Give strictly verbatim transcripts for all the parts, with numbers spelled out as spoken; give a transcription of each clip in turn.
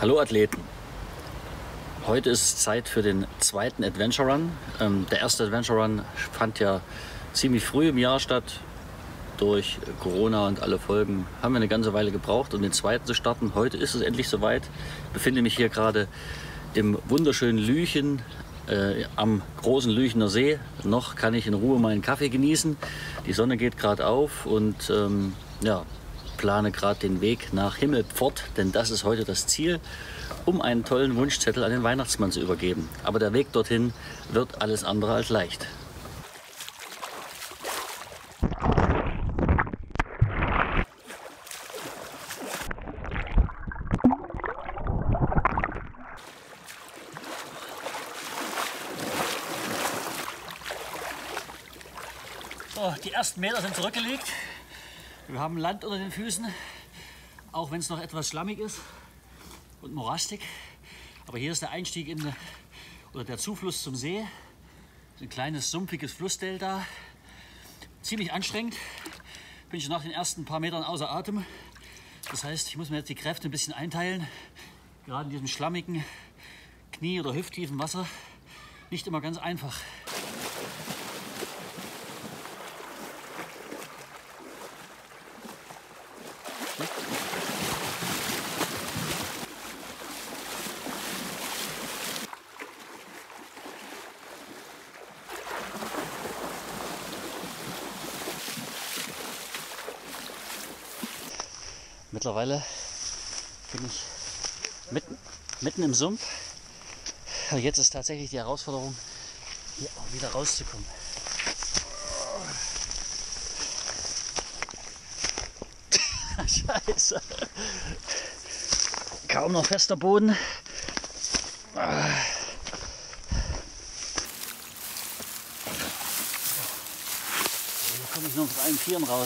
Hallo Athleten! Heute ist es Zeit für den zweiten Adventure Run. Ähm, der erste Adventure Run fand ja ziemlich früh im Jahr statt. Durch Corona und alle Folgen haben wir eine ganze Weile gebraucht, um den zweiten zu starten. Heute ist es endlich soweit. Ich befinde mich hier gerade im wunderschönen Lüchen, äh, am großen Lüchener See. Noch kann ich in Ruhe meinen Kaffee genießen. Die Sonne geht gerade auf und ähm, ja, plane gerade den Weg nach Himmelpfort, denn das ist heute das Ziel, um einen tollen Wunschzettel an den Weihnachtsmann zu übergeben. Aber der Weg dorthin wird alles andere als leicht. So, die ersten Meter sind zurückgelegt. Wir haben Land unter den Füßen, auch wenn es noch etwas schlammig ist und morastig. Aber hier ist der Einstieg in, oder der Zufluss zum See. Ein kleines sumpfiges Flussdelta. Ziemlich anstrengend. Bin ich nach den ersten paar Metern außer Atem. Das heißt, ich muss mir jetzt die Kräfte ein bisschen einteilen. Gerade in diesem schlammigen, knie- oder hüfttiefen Wasser. Nicht immer ganz einfach. Mittlerweile bin ich mitten, mitten im Sumpf. Jetzt ist tatsächlich die Herausforderung, hier auch wieder rauszukommen. Scheiße. Kaum noch fester Boden. Hier komme ich nur auf allen Vieren raus.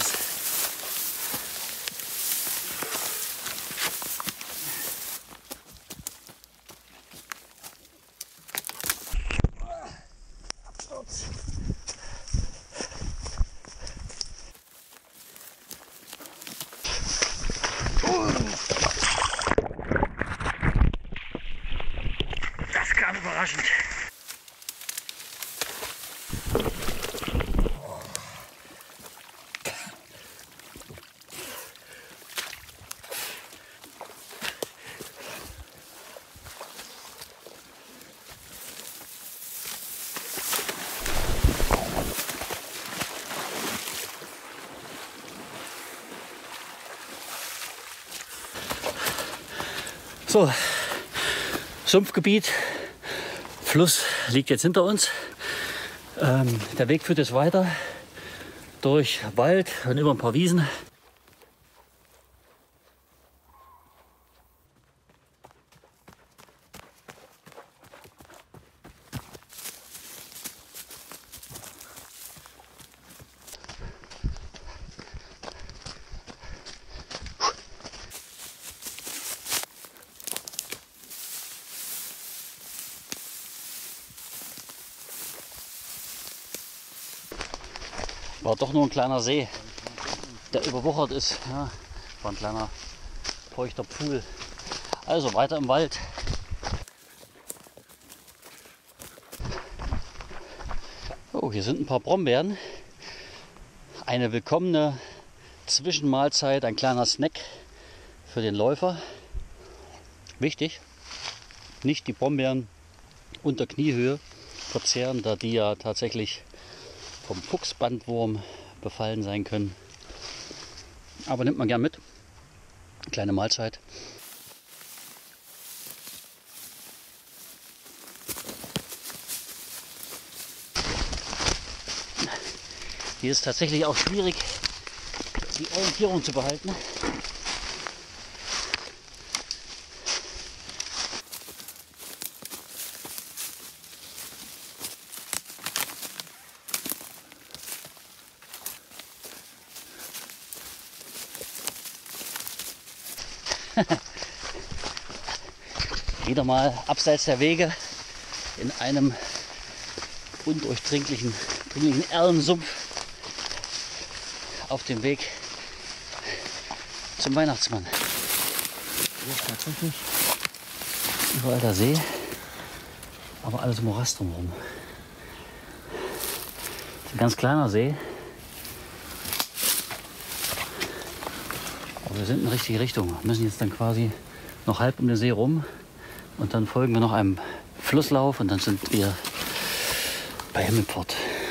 Das kam überraschend. So, Sumpfgebiet, Fluss liegt jetzt hinter uns. Ähm, der Weg führt jetzt weiter durch Wald und über ein paar Wiesen. War doch nur ein kleiner See, der überwuchert ist. Ja, war ein kleiner feuchter Pfuhl. Also weiter im Wald. Oh, hier sind ein paar Brombeeren. Eine willkommene Zwischenmahlzeit, ein kleiner Snack für den Läufer. Wichtig, nicht die Brombeeren unter Kniehöhe verzehren, da die ja tatsächlich vom Fuchsbandwurm befallen sein können. Aber nimmt man gern mit. Kleine Mahlzeit. Hier ist tatsächlich auch schwierig, die Orientierung zu behalten. Wieder mal abseits der Wege in einem undurchdringlichen dringlichen Erlensumpf auf dem Weg zum Weihnachtsmann. Hier ist tatsächlich Überall der See, aber alles Morast drumherum. Das ist ein ganz kleiner See. Aber wir sind in die richtige Richtung. Wir müssen jetzt dann quasi noch halb um den See rum und dann folgen wir noch einem Flusslauf und dann sind wir bei Himmelport.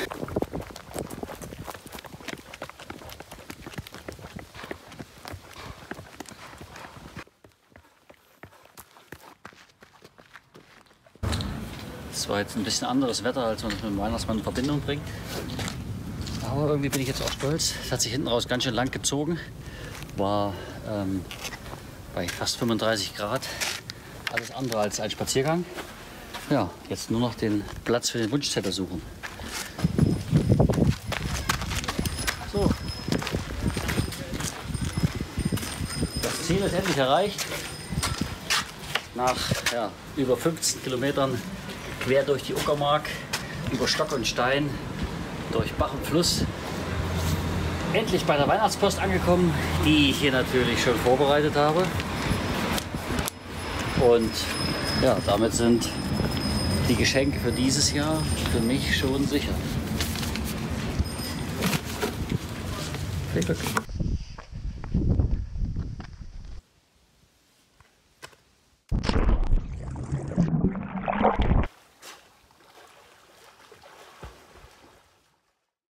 Das war jetzt ein bisschen anderes Wetter, als man es mit dem Weihnachtsmann in Verbindung bringt. Aber irgendwie bin ich jetzt auch stolz. Es hat sich hinten raus ganz schön lang gezogen. War ähm, bei fast fünfunddreißig Grad. Alles andere als ein Spaziergang. Ja, jetzt nur noch den Platz für den Wunschzettel suchen. So. Das Ziel ist endlich erreicht. Nach ja, über fünfzehn Kilometern quer durch die Uckermark, über Stock und Stein, durch Bach und Fluss. Endlich bei der Weihnachtspost angekommen, die ich hier natürlich schon vorbereitet habe. Und ja, damit sind die Geschenke für dieses Jahr für mich schon sicher. Viel Glück.